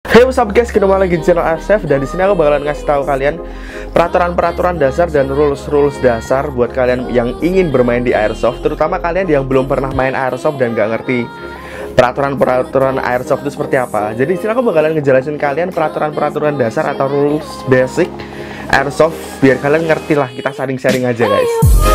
Hey, what's up guys, ketemu lagi di channel Arsef. Dan di sini aku bakalan ngasih tahu kalian peraturan-peraturan dasar dan rules-rules dasar buat kalian yang ingin bermain di Airsoft, terutama kalian yang belum pernah main Airsoft dan gak ngerti peraturan-peraturan Airsoft itu seperti apa. Jadi di sini aku bakalan ngejelasin kalian peraturan-peraturan dasar atau rules basic Airsoft biar kalian ngerti lah, kita sharing-sharing aja guys.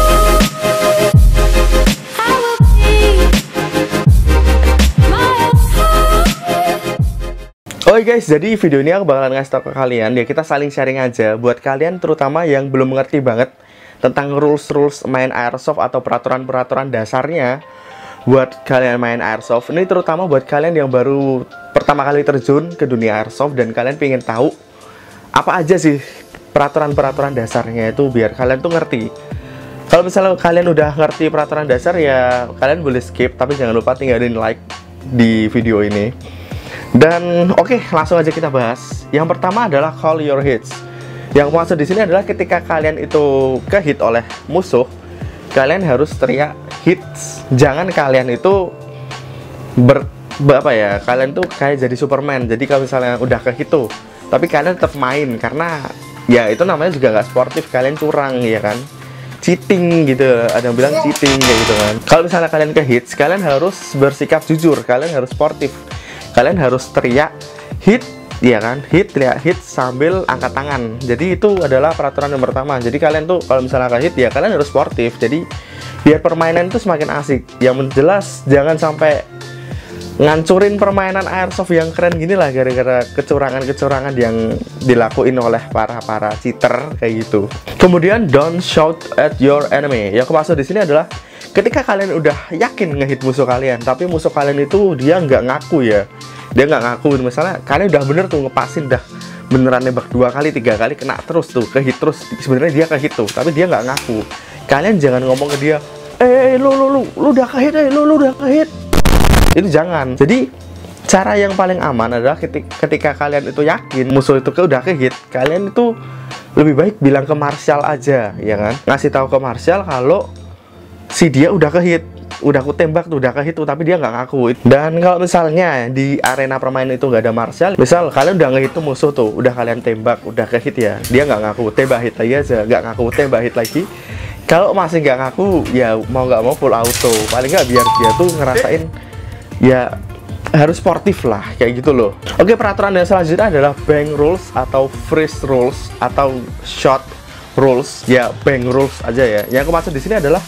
Oke guys, jadi video ini aku bakalan ngasih tau ke kalian ya, kita saling sharing aja buat kalian terutama yang belum mengerti banget tentang rules main Airsoft atau peraturan-peraturan dasarnya buat kalian main Airsoft. Ini terutama buat kalian yang baru pertama kali terjun ke dunia Airsoft dan kalian pengen tahu apa aja sih peraturan-peraturan dasarnya itu biar kalian tuh ngerti. Kalau misalnya kalian udah ngerti peraturan dasar ya kalian boleh skip, tapi jangan lupa tinggalin like di video ini. Dan oke, langsung aja kita bahas. Yang pertama adalah call your hits. Yang maksud di sini adalah ketika kalian itu ke-hit oleh musuh, kalian harus teriak hits. Jangan kalian itu kalian tuh kayak jadi Superman. Jadi kalau misalnya udah ke-hit tuh, tapi kalian tetap main karena ya itu namanya juga nggak sportif, kalian curang ya kan. Cheating gitu, ada yang bilang cheating kayak gitu kan. Kalau misalnya kalian ke-hits, kalian harus bersikap jujur, kalian harus sportif. Kalian harus teriak hit, ya kan? Hit, teriak hit sambil angkat tangan. Jadi itu adalah peraturan yang pertama. Jadi kalian tuh kalau misalnya ke hit ya kalian harus sportif. Jadi biar permainan itu semakin asik. Yang jelas jangan sampai ngancurin permainan Airsoft yang keren gini lah gara-gara kecurangan-kecurangan yang dilakuin oleh para cheater kayak gitu. Kemudian don't shout at your enemy. Yang aku maksud di sini adalah ketika kalian udah yakin ngehit musuh kalian, tapi musuh kalian itu dia nggak ngaku ya, dia nggak ngaku. Misalnya kalian udah bener tuh ngepasin, dah beneran nembak 2 kali 3 kali kena terus tuh, kehit terus, sebenarnya dia kehit tuh, tapi dia nggak ngaku. Kalian jangan ngomong ke dia, lu udah kehit, lu udah kehit. Itu jangan. Jadi cara yang paling aman adalah ketika kalian itu yakin musuh itu udah kehit, kalian itu lebih baik bilang ke Marshall aja, ya kan? Ngasih tahu ke Marshall kalau si dia udah ke-hit, udah aku tembak tuh, udah ke-hit tuh, tapi dia nggak ngaku. Dan kalau misalnya di arena permainan itu nggak ada Marshall, misal kalian udah nge-hit tuh musuh tuh, udah kalian tembak, udah ke-hit ya, dia nggak ngaku, tembak hit lagi aja, nggak ngaku, tembak hit lagi. Kalau masih nggak ngaku, ya mau nggak mau full auto, paling nggak biar dia tuh ngerasain, ya harus sportif lah, kayak gitu loh. Oke, peraturan yang selanjutnya adalah bang rules atau freeze rules atau shot rules. Ya bang rules aja ya. Yang aku maksud di sini adalah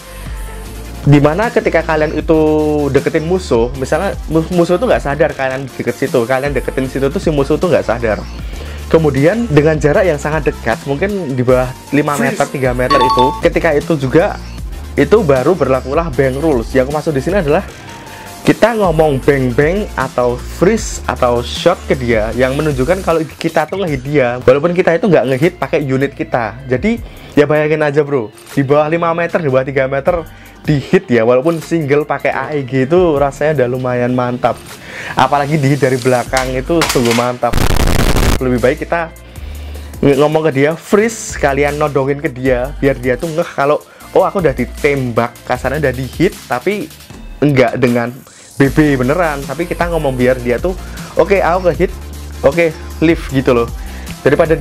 dimana ketika kalian itu deketin musuh, misalnya musuh itu nggak sadar kalian deket situ, kalian deketin situ tuh si musuh tuh nggak sadar. Kemudian dengan jarak yang sangat dekat, mungkin di bawah 5 meter, 3 meter itu, ketika itu juga itu baru berlakulah bang rules. Yang aku maksud di sini adalah kita ngomong bang atau freeze atau shot ke dia yang menunjukkan kalau kita tuh ngehit dia, walaupun kita itu nggak ngehit pakai unit kita. Jadi ya bayangin aja bro, di bawah 5 meter, di bawah 3 meter di hit ya, walaupun single pakai AEG itu rasanya udah lumayan mantap, apalagi di hit dari belakang itu sungguh mantap. Lebih baik kita ngomong ke dia freeze, kalian nodongin ke dia biar dia tuh ngeh kalau oh aku udah ditembak, kasarnya udah di hit tapi enggak dengan BB beneran, tapi kita ngomong biar dia tuh oke, aku ke hit, oke, leave gitu loh. Daripada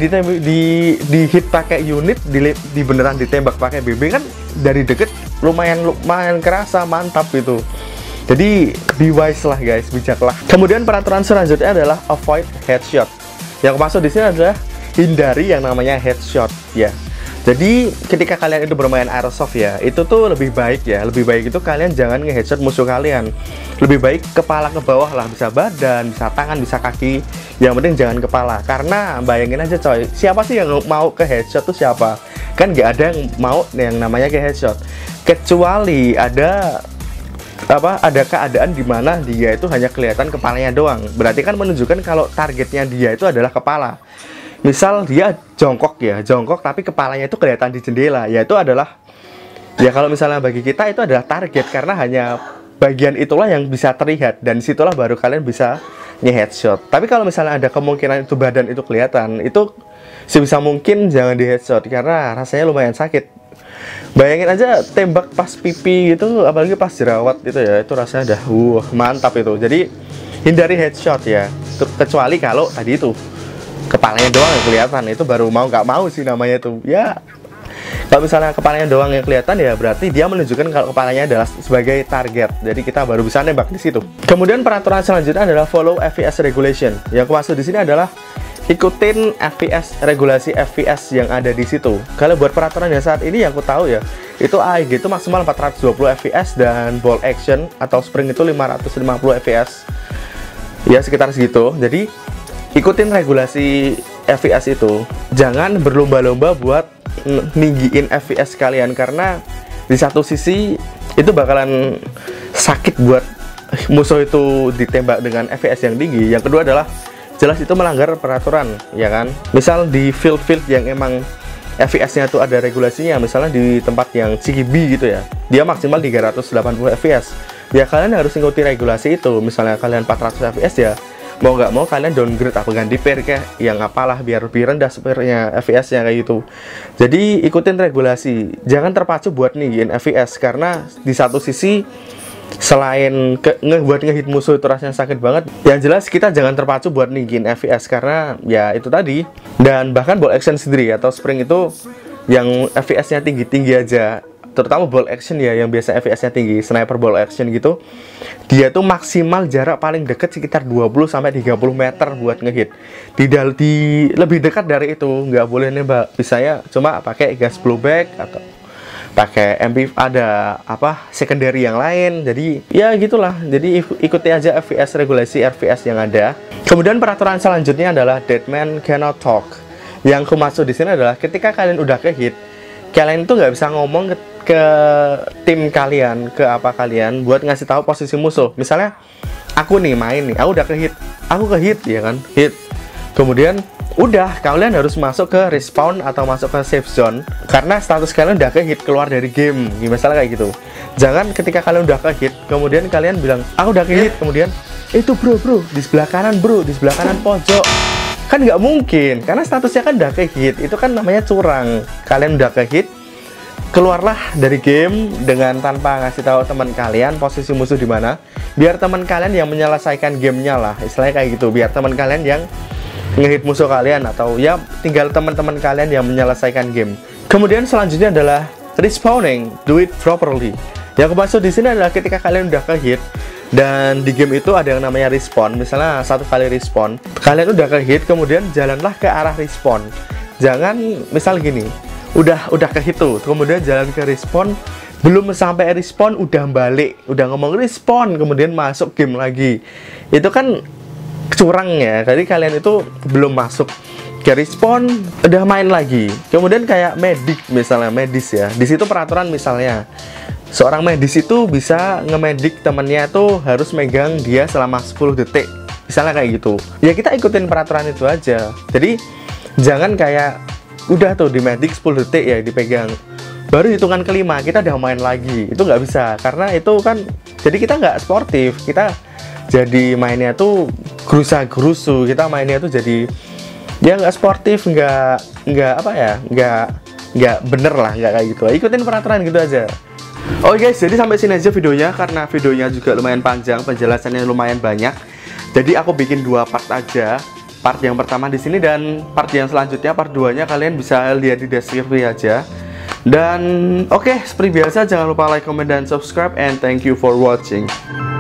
di hit pakai unit, di beneran ditembak pakai BB kan dari deket lumayan kerasa, mantap itu. Jadi be wise lah guys, bijaklah. Kemudian peraturan selanjutnya adalah avoid headshot. Yang maksud di sini adalah hindari yang namanya headshot ya. Jadi ketika kalian itu bermain Airsoft ya, itu tuh lebih baik itu kalian jangan nge-headshot musuh kalian. Lebih baik kepala ke bawah lah, bisa badan, bisa tangan, bisa kaki. Yang penting jangan kepala, karena bayangin aja coy, siapa sih yang mau ke headshot tuh siapa? Kan nggak ada yang mau yang namanya ke headshot, kecuali ada keadaan dimana dia itu hanya kelihatan kepalanya doang. Berarti kan menunjukkan kalau targetnya dia itu adalah kepala. Misal dia jongkok tapi kepalanya itu kelihatan di jendela, ya itu adalah, ya kalau misalnya bagi kita itu adalah target, karena hanya bagian itulah yang bisa terlihat, dan situlah baru kalian bisa nge-headshot. Tapi kalau misalnya ada kemungkinan itu badan itu kelihatan, itu sebisa mungkin jangan di-headshot, karena rasanya lumayan sakit. Bayangin aja tembak pas pipi gitu, apalagi pas jerawat itu ya, itu rasanya udah mantap itu. Jadi hindari headshot ya. kecuali kalau tadi itu kepalanya doang yang kelihatan, itu baru mau nggak mau sih namanya itu ya. Kalau misalnya kepalanya doang yang kelihatan ya berarti dia menunjukkan kalau kepalanya adalah sebagai target, jadi kita baru bisa nembak di situ. Kemudian peraturan selanjutnya adalah follow FPS regulation. Yang aku maksud di sini adalah ikutin FPS, regulasi FPS yang ada di situ. Kalau buat peraturan yang saat ini yang aku tahu ya, itu AEG itu maksimal 420 FPS dan ball action atau spring itu 550 FPS. Ya sekitar segitu. Jadi ikutin regulasi FPS itu. Jangan berlomba-lomba buat ninggiin FPS kalian, karena di satu sisi itu bakalan sakit buat musuh itu ditembak dengan FPS yang tinggi. Yang kedua adalah jelas itu melanggar peraturan, ya kan? Misal di field-field yang emang FPS-nya tuh ada regulasinya, misalnya di tempat yang CGB gitu ya, dia maksimal 380 FPS. Ya kalian harus ngikuti regulasi itu. Misalnya kalian 400 FPS ya, mau nggak mau kalian downgrade atau ganti pair kayak yang apalah biar lebih rendah pairnya FPS-nya kayak gitu. Jadi ikutin regulasi, jangan terpacu buat ninggiin FPS, karena di satu sisi selain buat ngehit musuh itu rasanya sakit banget, yang jelas kita jangan terpacu buat ninggiin FPS karena ya itu tadi. Dan bahkan ball action sendiri atau spring itu yang FPS-nya tinggi-tinggi aja, terutama ball action ya yang biasa FPS-nya tinggi, sniper ball action gitu, dia tuh maksimal jarak paling deket sekitar 20-30 meter buat ngehit. Tidak lebih dekat dari itu nggak boleh nembak. Misalnya cuma pakai gas blowback atau pakai MP, ada apa secondary yang lain. Jadi ya gitulah, jadi ikuti aja FPS, regulasi FPS yang ada. Kemudian peraturan selanjutnya adalah deadman cannot talk. Yang aku maksud di sini adalah ketika kalian udah ke hit, kalian itu nggak bisa ngomong ke tim kalian, ke apa kalian buat ngasih tahu posisi musuh. Misalnya aku nih main nih, aku udah ke hit ya kan, hit. Kemudian udah, kalian harus masuk ke respawn atau masuk ke safe zone karena status kalian udah ke hit, keluar dari game. Misalnya kayak gitu. Jangan ketika kalian udah ke hit kemudian kalian bilang aku udah ke hit, kemudian itu bro di sebelah kanan bro, di sebelah kanan pojok. Kan nggak mungkin, karena statusnya kan udah ke hit. Itu kan namanya curang. Kalian udah ke hit, keluarlah dari game dengan tanpa ngasih tahu teman kalian posisi musuh di mana, biar teman kalian yang menyelesaikan gamenya lah, istilahnya kayak gitu. Biar teman kalian yang ngehit musuh kalian, atau ya tinggal teman-teman kalian yang menyelesaikan game. Kemudian selanjutnya adalah respawning, do it properly. Yang aku maksud di sini adalah ketika kalian udah ke hit dan di game itu ada yang namanya respawn, misalnya 1 kali respawn, kalian udah ke hit kemudian jalanlah ke arah respawn. Jangan misal gini, udah ke hit tuh, kemudian jalan ke respawn, belum sampai respawn udah balik, udah ngomong respawn kemudian masuk game lagi. Itu kan curang ya. Jadi kalian itu belum masuk ke respawn udah main lagi. Kemudian kayak medik, misalnya medis ya, di situ peraturan misalnya seorang medis itu bisa ngemedik temennya tuh harus megang dia selama 10 detik, misalnya kayak gitu ya. Kita ikutin peraturan itu aja. Jadi jangan kayak udah tuh di medik 10 detik ya dipegang, baru hitungan kelima kita udah main lagi. Itu nggak bisa, karena itu kan jadi kita nggak sportif, kita jadi mainnya tuh gerusa-gerusu, kita mainnya tuh jadi ya nggak sportif, nggak apa ya, nggak bener lah, nggak kayak gitu. Ikutin peraturan gitu aja. Oke guys, jadi sampai sini aja videonya, karena videonya juga lumayan panjang, penjelasannya lumayan banyak. Jadi aku bikin 2 part aja. Part yang pertama di sini dan part yang selanjutnya, part 2-nya kalian bisa lihat di deskripsi aja. Dan oke, seperti biasa jangan lupa like, comment, dan subscribe, and thank you for watching.